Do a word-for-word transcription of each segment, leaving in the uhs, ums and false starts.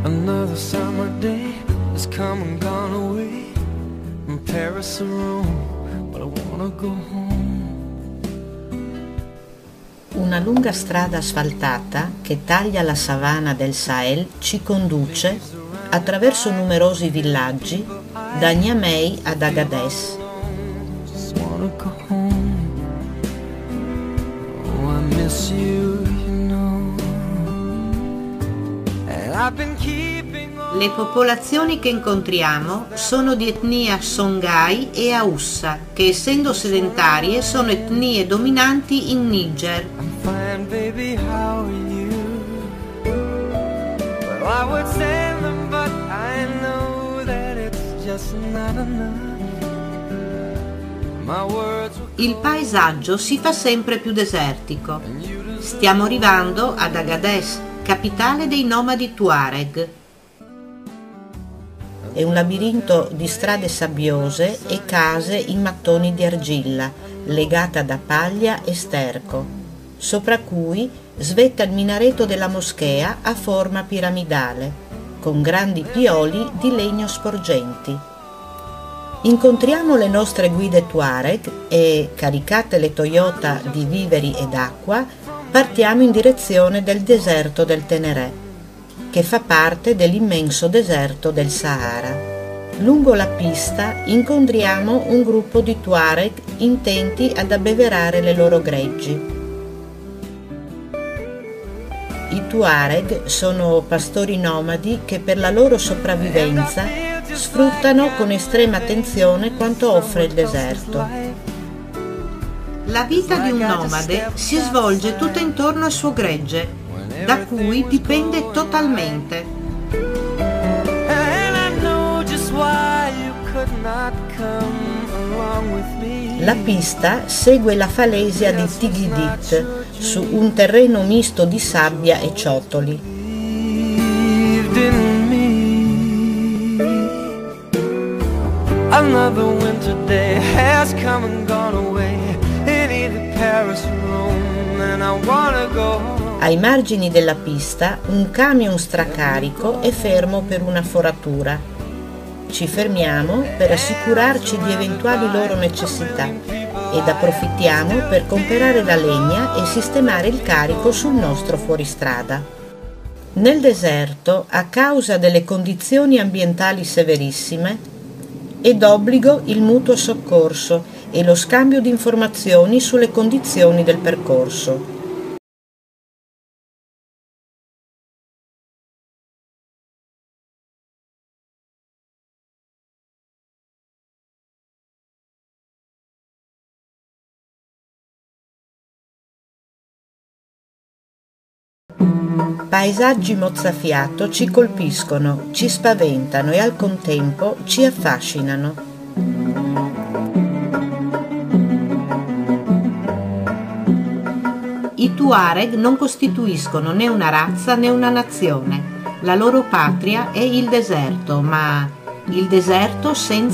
Another summer day has come and gone away from Paris or Rome, but I wanna go home. Una lunga strada asfaltata che taglia la savana del Sahel ci conduce attraverso numerosi villaggi da Niamey ad Agadez. Just wanna go home. Oh, I miss you, you know. And I've been keeping on. Le popolazioni che incontriamo sono di etnia Songhai e Haussa, che essendo sedentarie sono etnie dominanti in Niger. I'm fine, baby, how are you? Well, I would say them, but I know that it's just not enough. My words were Il paesaggio si fa sempre più desertico. Stiamo arrivando ad Agadez, capitale dei nomadi Tuareg. È un labirinto di strade sabbiose e case in mattoni di argilla, legata da paglia e sterco, sopra cui svetta il minareto della moschea a forma piramidale, con grandi pioli di legno sporgenti. Incontriamo le nostre guide Tuareg e, caricate le Toyota di viveri ed acqua, partiamo in direzione del deserto del Teneré, che fa parte dell'immenso deserto del Sahara. Lungo la pista incontriamo un gruppo di Tuareg intenti ad abbeverare le loro greggi. I Tuareg sono pastori nomadi che per la loro sopravvivenza sfruttano con estrema attenzione quanto offre il deserto. La vita di un nomade si svolge tutta intorno al suo gregge, da cui dipende totalmente. and I know just why you could not come along with me. La pista segue la falesia di Tigidit su un terreno misto di sabbia e ciottoli. Believed in me. Another winter day has come and gone away in either Paris or Rome, and I wanna go home. Ai margini della pista un camion stracarico è fermo per una foratura. Ci fermiamo per assicurarci di eventuali loro necessità ed approfittiamo per comprare la legna e sistemare il carico sul nostro fuoristrada. Nel deserto, a causa delle condizioni ambientali severissime, è d'obbligo il mutuo soccorso e lo scambio di informazioni sulle condizioni del percorso. Paesaggi mozzafiato ci colpiscono, ci spaventano e al contempo ci affascinano. I Tuareg non costituiscono né una razza né una nazione. La loro patria è il deserto, ma il deserto senza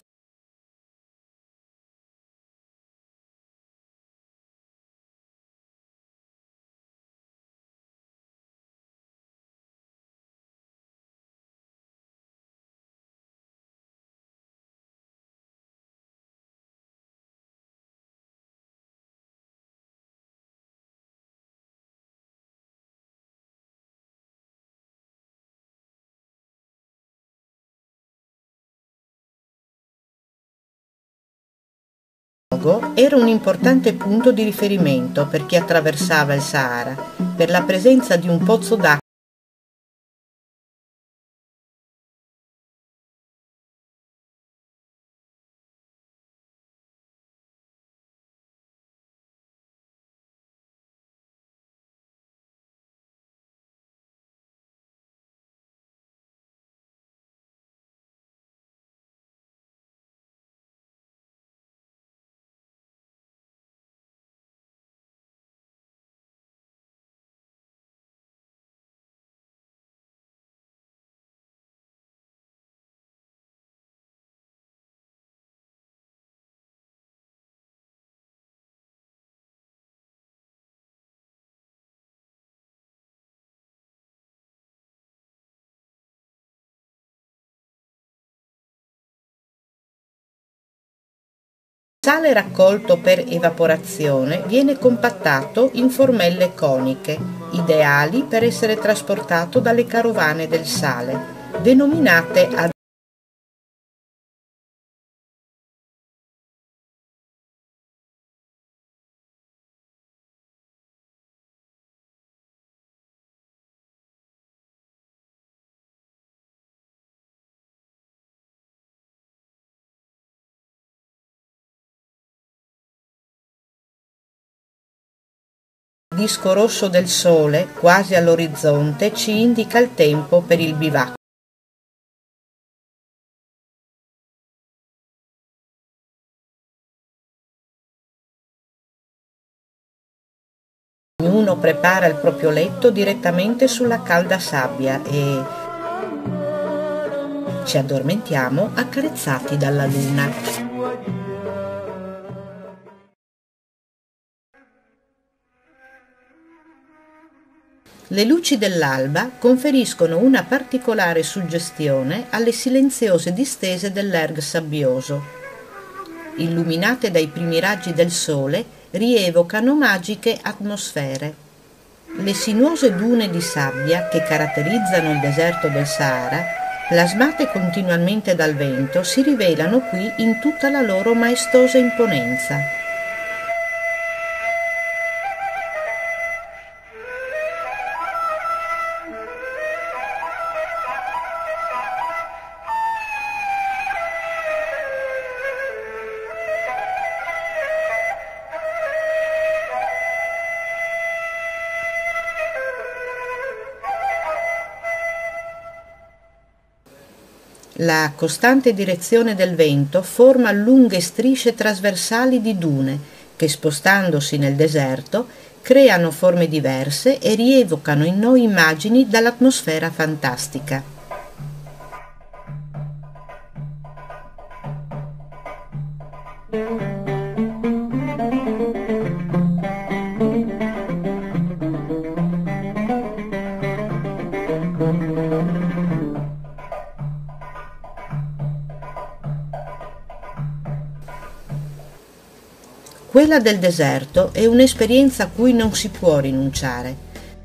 era un importante punto di riferimento per chi attraversava il Sahara, per la presenza di un pozzo d'acqua Il sale raccolto per evaporazione viene compattato in formelle coniche, ideali per essere trasportato dalle carovane del sale, denominate ad Il disco rosso del sole, quasi all'orizzonte, ci indica il tempo per il bivacco. Ognuno prepara il proprio letto direttamente sulla calda sabbia e ci addormentiamo accarezzati dalla luna. Le luci dell'alba conferiscono una particolare suggestione alle silenziose distese dell'erg sabbioso. Illuminate dai primi raggi del sole, rievocano magiche atmosfere. Le sinuose dune di sabbia che caratterizzano il deserto del Sahara, plasmate continuamente dal vento, si rivelano qui in tutta la loro maestosa imponenza. La costante direzione del vento forma lunghe strisce trasversali di dune che, spostandosi nel deserto, creano forme diverse e rievocano in noi immagini dall'atmosfera fantastica. Quella del deserto è un'esperienza a cui non si può rinunciare.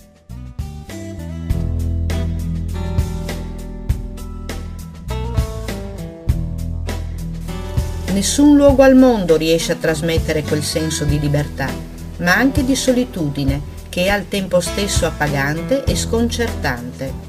Nessun luogo al mondo riesce a trasmettere quel senso di libertà, ma anche di solitudine, che è al tempo stesso appagante e sconcertante.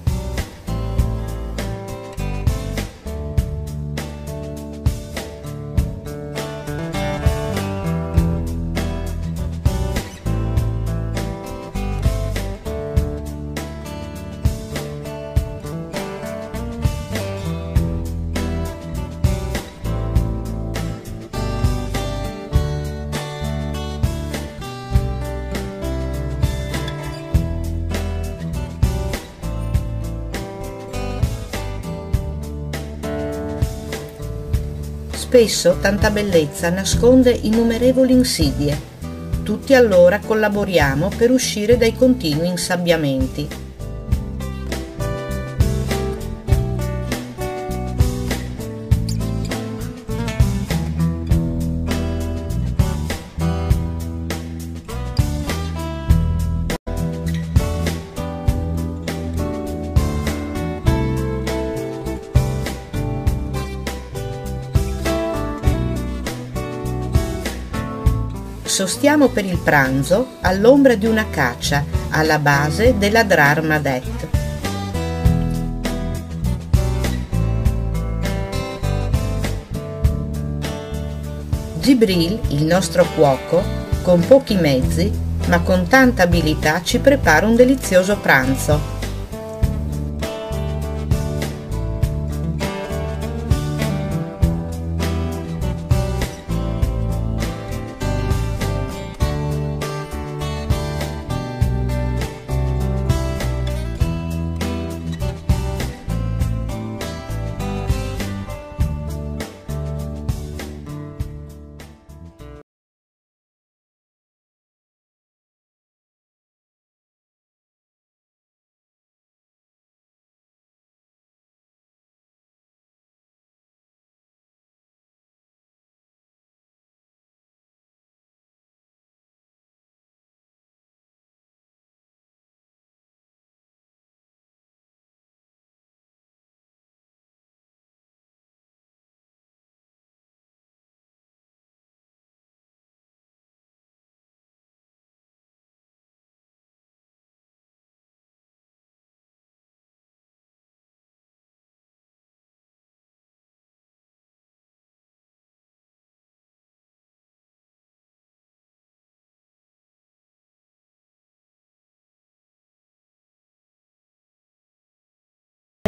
Spesso tanta bellezza nasconde innumerevoli insidie. Tutti allora collaboriamo per uscire dai continui insabbiamenti. Sostiamo per il pranzo all'ombra di una caccia alla base della Drar Madet. Gibril, il nostro cuoco, con pochi mezzi, ma con tanta abilità, ci prepara un delizioso pranzo.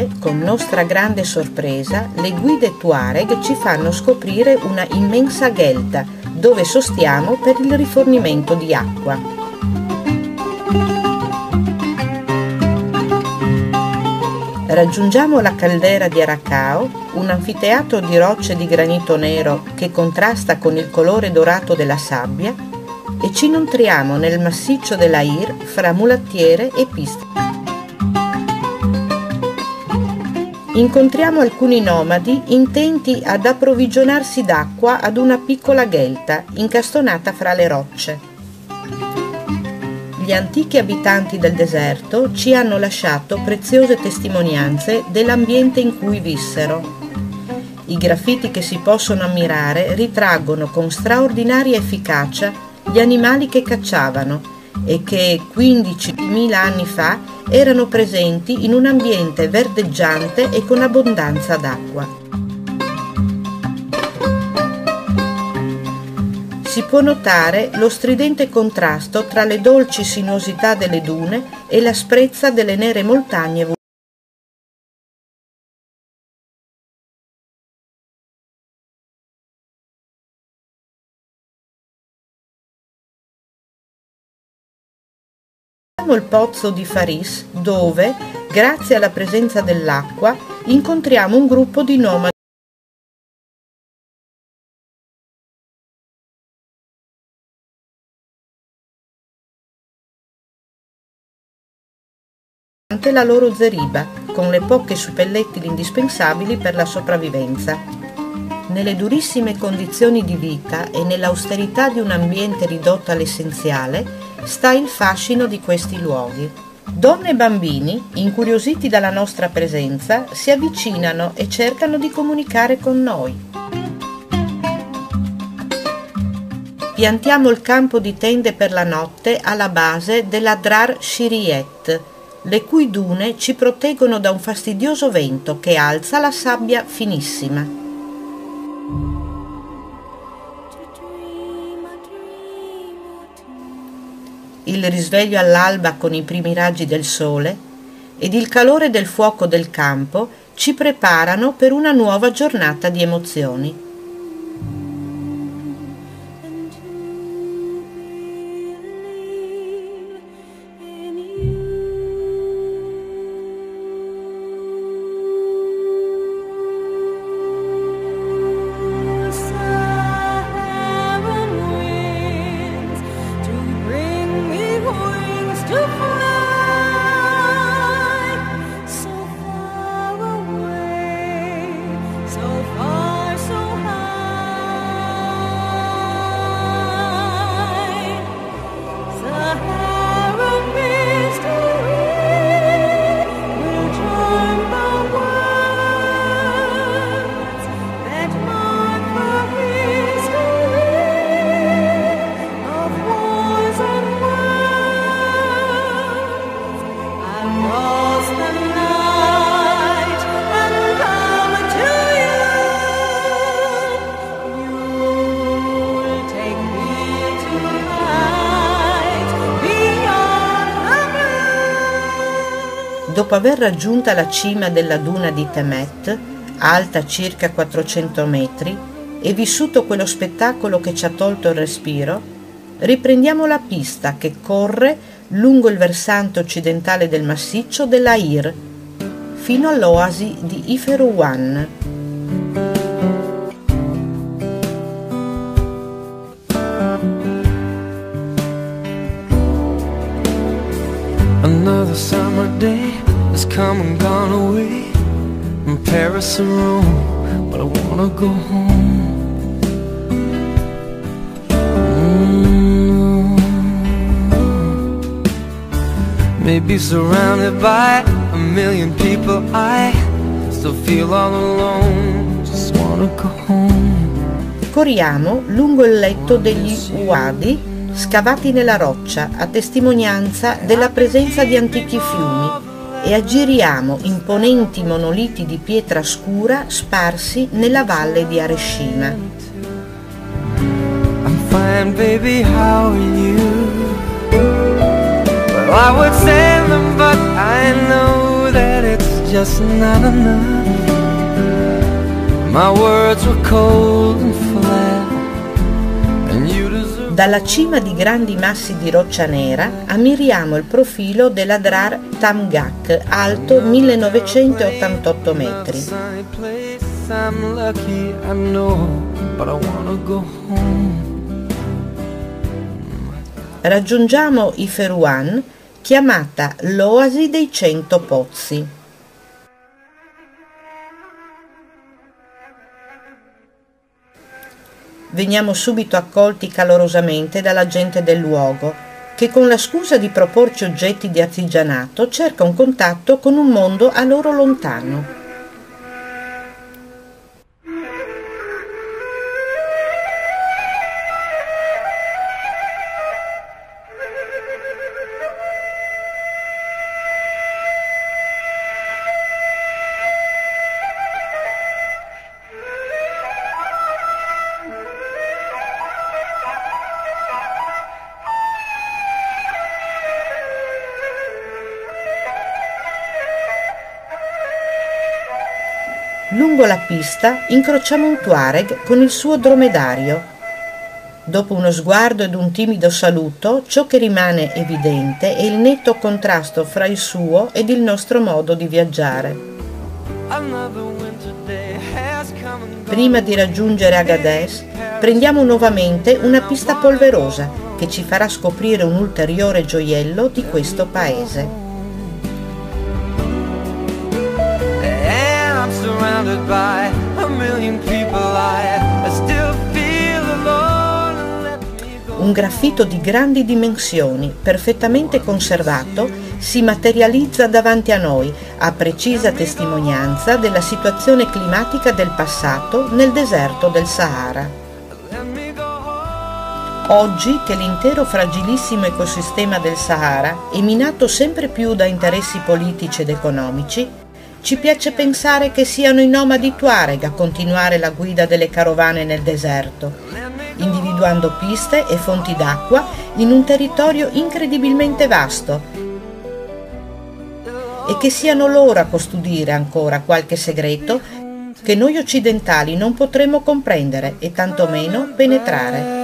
Con nostra grande sorpresa, le guide Tuareg ci fanno scoprire una immensa ghelta dove sostiamo per il rifornimento di acqua. Raggiungiamo la caldera di Aracao, un anfiteatro di rocce di granito nero che contrasta con il colore dorato della sabbia, e ci inoltriamo nel massiccio dell'Air fra mulattiere e piste. Incontriamo alcuni nomadi intenti ad approvvigionarsi d'acqua ad una piccola ghelta incastonata fra le rocce. Gli antichi abitanti del deserto ci hanno lasciato preziose testimonianze dell'ambiente in cui vissero. I graffiti che si possono ammirare ritraggono con straordinaria efficacia gli animali che cacciavano e che quindicimila anni fa erano presenti in un ambiente verdeggiante e con abbondanza d'acqua. Si può notare lo stridente contrasto tra le dolci sinuosità delle dune e l'asprezza delle nere montagne. Il pozzo di Faris, dove, grazie alla presenza dell'acqua, incontriamo un gruppo di nomadi. Durante la loro zeriba, con le poche suppellettili indispensabili per la sopravvivenza. Nelle durissime condizioni di vita e nell'austerità di un ambiente ridotto all'essenziale sta il fascino di questi luoghi. Donne e bambini, incuriositi dalla nostra presenza, si avvicinano e cercano di comunicare con noi. Piantiamo il campo di tende per la notte alla base dell'Adrar Shiriyet, le cui dune ci proteggono da un fastidioso vento che alza la sabbia finissima. Il risveglio all'alba con i primi raggi del sole ed il calore del fuoco del campo ci preparano per una nuova giornata di emozioni. Dopo aver raggiunta la cima della duna di Temet, alta circa quattrocento metri, e vissuto quello spettacolo che ci ha tolto il respiro, riprendiamo la pista che corre lungo il versante occidentale del massiccio dell'Air, fino all'oasi di Iferuwan. Another summer day has come and gone away from Paris or Rome, but I wanna go home. Mm-hmm. Maybe surrounded by a million people, I still feel all alone. Just wanna go home. Corriamo lungo il letto degli Uadi scavati nella roccia a testimonianza della presenza di antichi fiumi e aggiriamo imponenti monoliti di pietra scura sparsi nella valle di Areshima. I'm fine, baby, how are you? Well, I would say them, but I know that it's just not enough. My words were cold and flat, and you deserve. Dalla cima di grandi massi di roccia nera ammiriamo il profilo dell'Adrar Tamgak, alto millenovecentottantotto metri. I'm lucky, I know, but I wanna go home. Raggiungiamo Iferuan, chiamata l'oasi dei cento pozzi. Veniamo subito accolti calorosamente dalla gente del luogo, che con la scusa di proporci oggetti di artigianato cerca un contatto con un mondo a loro lontano. Lungo la pista incrociamo un Tuareg con il suo dromedario. Dopo uno sguardo ed un timido saluto, ciò che rimane evidente è il netto contrasto fra il suo ed il nostro modo di viaggiare. Prima di raggiungere Agadez, prendiamo nuovamente una pista polverosa che ci farà scoprire un ulteriore gioiello di questo paese. Surrounded by a million people, I, I still feel alone and let me go. Un graffito di grandi dimensioni, perfettamente conservato, si materializza davanti a noi, a precisa testimonianza della situazione climatica del passato nel deserto del Sahara. Oggi che l'intero fragilissimo ecosistema del Sahara è minato sempre più da interessi politici ed economici, ci piace pensare che siano i nomadi Tuareg a continuare la guida delle carovane nel deserto, individuando piste e fonti d'acqua in un territorio incredibilmente vasto, e che siano loro a custodire ancora qualche segreto che noi occidentali non potremo comprendere e tantomeno penetrare.